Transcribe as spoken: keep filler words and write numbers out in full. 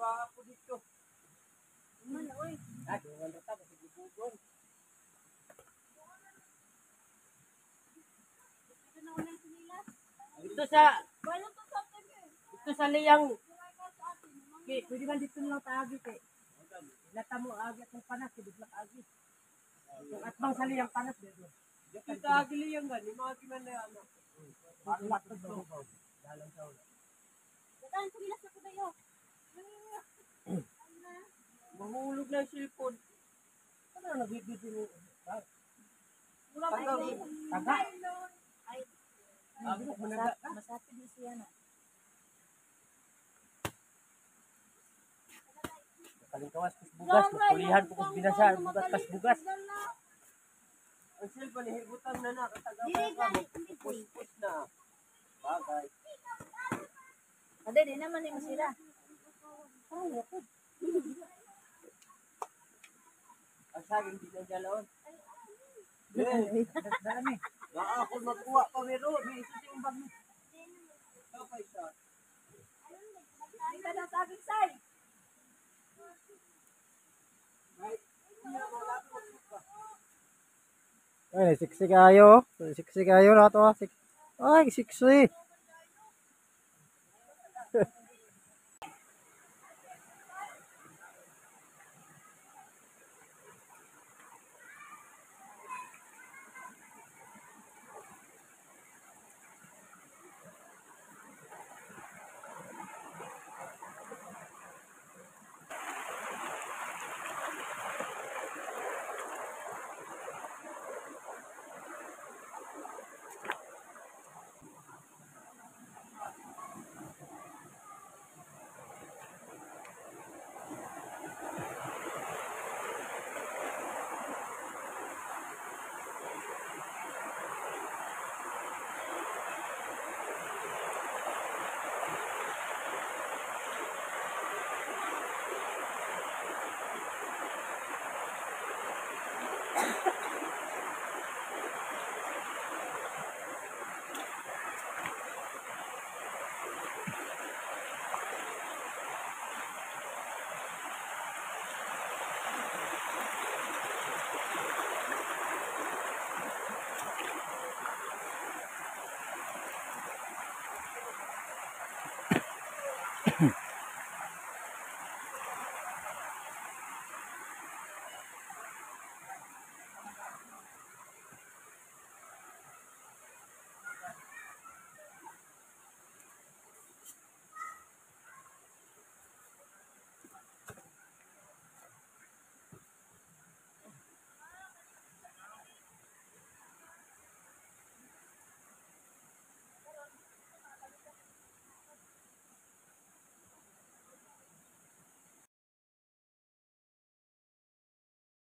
trabaho ko dito. Man, oy. Ah, doon na tapos ibubugon. Ito sa ito sa liyang okay, pwede man dito lang taagi kay. Lata mo agit ng panas, bigla agi. Yung atbang sa liyang panas dito. Dito taagi liyang gani, mga kiman na ano. Ang lakad to. Dalang sa ulo. Datan ko gilas ko dayo. Mahulog na yung cellphone. Ano na nabibigyan mo? Wala Taga. Taga. Ay, Ang managa. masapit din siya na. Kalingkawas, bugas, kulihan, bukas binasa, bugas, kas bugas. Ang cellphone, hibutan na na, kataga pa ka, pus-pus na. Bagay. Ade, di naman ni masira. Ay, ako. Ang saging, di na dyan Eh, dami. Baka ako magkuha pa meron. May isa yung bag mo. Kapay siya. Ay, ka na saging say. Ay, siksi kayo. Siksi kayo na to. Ay, siksi. Hmm.